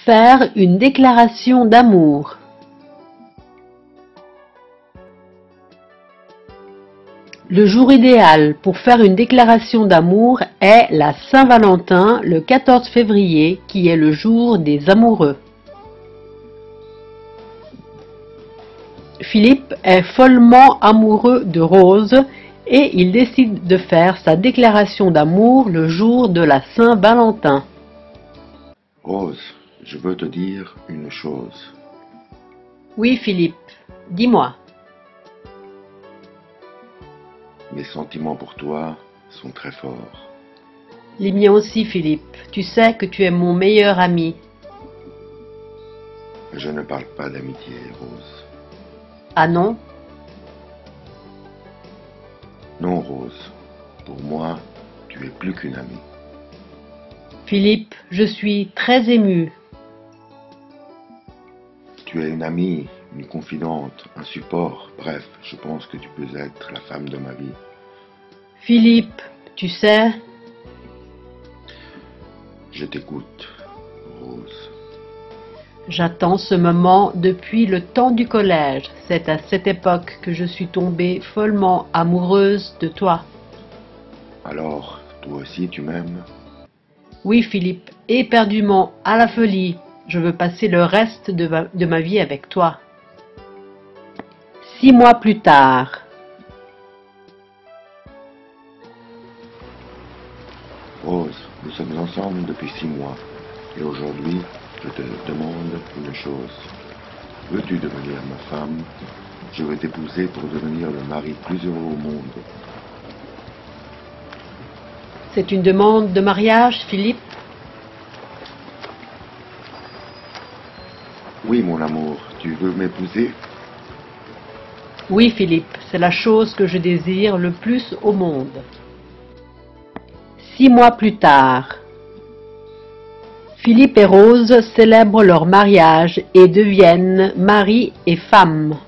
Faire une déclaration d'amour. Le jour idéal pour faire une déclaration d'amour est la Saint-Valentin, le 14 février, qui est le jour des amoureux. Philippe est follement amoureux de Rose et il décide de faire sa déclaration d'amour le jour de la Saint-Valentin. Rose, je veux te dire une chose. Oui, Philippe, dis-moi. Mes sentiments pour toi sont très forts. Les miens aussi, Philippe. Tu sais que tu es mon meilleur ami. Je ne parle pas d'amitié, Rose. Ah non? Non, Rose. Pour moi, tu es plus qu'une amie. Philippe, je suis très émue. Tu es une amie, une confidente, un support. Bref, je pense que tu peux être la femme de ma vie. Philippe, tu sais... Je t'écoute, Rose. J'attends ce moment depuis le temps du collège. C'est à cette époque que je suis tombée follement amoureuse de toi. Alors, toi aussi tu m'aimes? Oui, Philippe, éperdument, à la folie. Je veux passer le reste de ma vie avec toi. 6 mois plus tard. Rose, nous sommes ensemble depuis 6 mois. Et aujourd'hui, je te demande une chose. Veux-tu devenir ma femme? Je veux t'épouser pour devenir le mari plus heureux au monde. C'est une demande de mariage, Philippe? Oui, mon amour, tu veux m'épouser? Oui, Philippe, c'est la chose que je désire le plus au monde. 6 mois plus tard. Philippe et Rose célèbrent leur mariage et deviennent mari et femme.